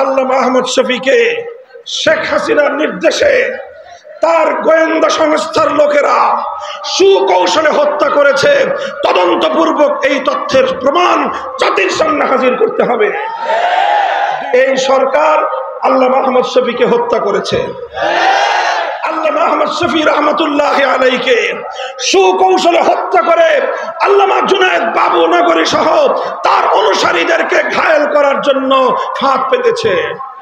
আল্লামা আহমদ শফীকে শেখ হাসিনার নির্দেশে তার গোয়েন্দা সংস্থার লোকেরা সুকৌশলে হত্যা করেছে। তদন্তপূর্বক এই তথ্যের প্রমাণ জাতির সামনে হাজির করতে হবে। এই সরকার আল্লামা আহমদ শফীকে হত্যা করেছে। আল্লামা আহমদ শফী রহমতুল্লাহ আলাইকে সুকৌশলে হত্যা করে আল্লামা জুনায়েদ বাবু নগরী সহ তার অনুসারীদেরকে ঘায়েল করার জন্য ফাঁদ পেতেছে।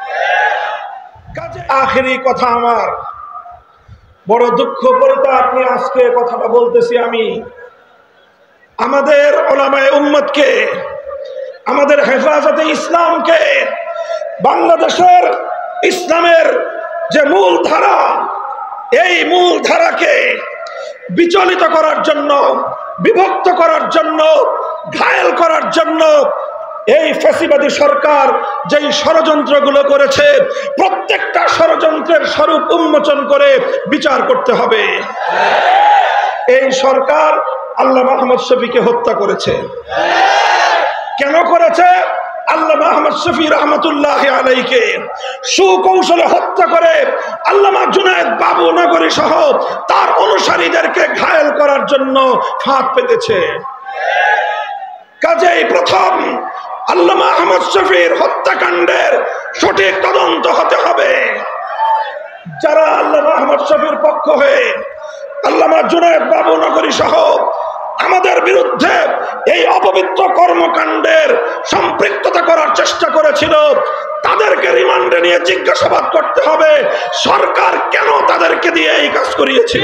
আখেরি কথা, আমার বড় দুঃখ পরিতাপ নিয়ে আজকে কথাটা বলতেছি আমি। আমাদের উলামায়ে উম্মতকে, আমাদের হেফাজতে ইসলামকে, বাংলাদেশের ইসলামের যে মূল ধারা, এই মূল ধারাকে বিচলিত করার জন্য, বিভক্ত করার জন্য, ঘায়েল করার জন্য এই ফ্যাসিবাদী সরকার যেই ষড়যন্ত্রগুলো করেছে, প্রত্যেকটা ষড়যন্ত্রের স্বরূপ উন্মোচন করে বিচার করতে হবে। এই সরকার আল্লামা আহমদ শফীকে হত্যা করেছে। কেন করেছে? আল্লামা আহমদ শফী রহমতুল্লাহ আলাইকে সুকৌশলে হত্যা করে আল্লামা জুনায়েদ বাবু নগরী সহ তার অনুসারীদেরকে ঘায়েল করার জন্য ফাঁদ পেতেছে। কাজেই প্রথম আল্লামা আহমদ শফীর হত্যাকাণ্ডের সঠিক তদন্ত হতে হবে। যারা আল্লামা আহমদ শফীর পক্ষ হয়ে আল্লামা জুনায়েদ বাবু নগরী সহ আমাদের বিরুদ্ধে এই অপবিত্র কর্মকাণ্ডের সম্পৃক্ততা করার চেষ্টা করেছিল, তাদেরকে রিমান্ডে নিয়ে জিজ্ঞাসাবাদ করতে হবে সরকার কেন তাদেরকে দিয়ে এই কাজ করিয়েছিল।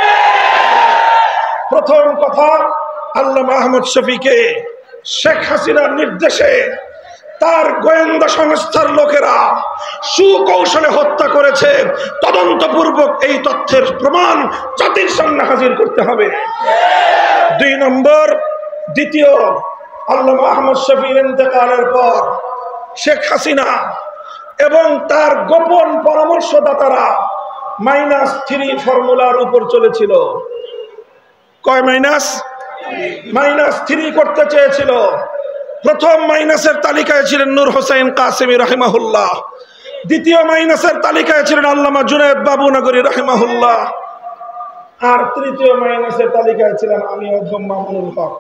প্রথম কথা, আল্লামা আহমদ শফীকে শেখ হাসিনার নির্দেশে তার গোয়েন্দা সংস্থার লোকেরা সুকৌশলে হত্যা করেছে। তদন্তপূর্বক এই তথ্যের প্রমাণ জাতির সামনে হাজির করতে হবে। 2 নম্বর, দ্বিতীয়, আল্লামা আহমদ শফীর ইন্তেকালের পর শেখ হাসিনা এবং তার গোপন পরামর্শদাতারা -3 ফর্মুলার উপর চলেছিল। কয় -3 করতে চেয়েছিল। প্রথম মাইনাসের তালিকায় ছিলেন নূর হোসেন কাসেমি রাহিমাহুল্লাহ, দ্বিতীয় মাইনাসের তালিকায় ছিলেন আল্লামা জুনায়েদ বাবু নগরী রাহিমাহুল্লাহ, আর তৃতীয় মাইনাসের তালিকায় ছিলেন আমি অধ্যক্ষ মামুনুল হক।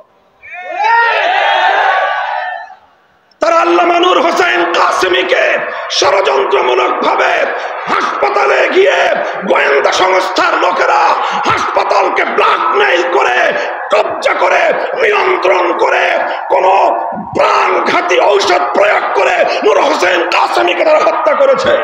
তারা আল্লামা নূর হোসেন কাসেমিকে ষড়যন্ত্রমূলক ভাবে হাসপাতালে গিয়ে গোয়েন্দা সংস্থার লোকেরা হাসপাতালকে ব্ল্যাকমেইল করে, কব্জা করে, নিয়ন্ত্রণ করে, কোন প্রাণঘাতী ঔষধ প্রয়োগ করে নূর হোসেন কাসেমিকে তারা হত্যা করেছে।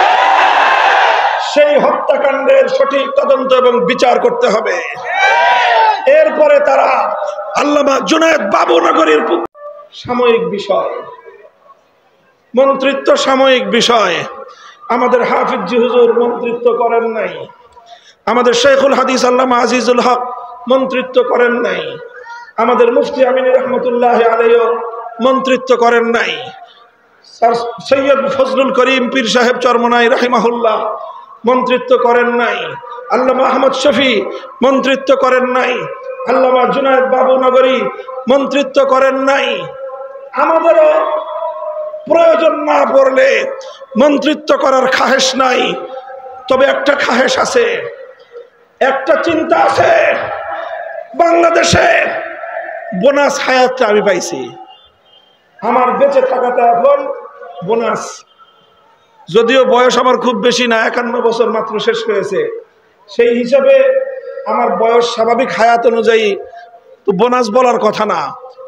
সেই হত্যাকাণ্ডের সঠিক তদন্ত এবং বিচার করতে হবে। এরপরে তারা আল্লামা জুনায়েদ বাবু নগরীর সাময়িক বিষয়, মন্ত্রিত্ব সাময়িক বিষয়। আমাদের হাফিজ জি হুজুর মন্ত্রিত্ব করেন নাই, আমাদের শেখুল হাদিস আল্লামা আজিজুল হক মন্ত্রিত্ব করেন নাই, আমাদের মুফতি আমিন রহমতুল্লাহ আলাইহি মন্ত্রিত্ব করেন নাই, স্যার সৈয়দ ফজলুল করিম পীর সাহেব চরমনাই রাহিমাহুল্লাহ মন্ত্রিত্ব করেন নাই, আল্লামা আহমদ শফী মন্ত্রিত্ব করেন নাই, আল্লামা জুনায়েদ বাবু নগরী মন্ত্রিত্ব করেন নাই। আমাদেরও প্রয়োজন না পড়লে মন্ত্রিত্ব করার খাহেশ নাই, তবে একটা খাহেশ আছে, একটা চিন্তা আছে। বাংলাদেশে বোনাস হায়াতটা আমি পাইছি, আমার বেঁচে থাকাটা এখন বোনাস। যদিও বয়স আমার খুব বেশি না, 51 বছর মাত্র শেষ হয়েছে, সেই হিসাবে আমার বয়স স্বাভাবিক হায়াত অনুযায়ী তো বোনাস বলার কথা না।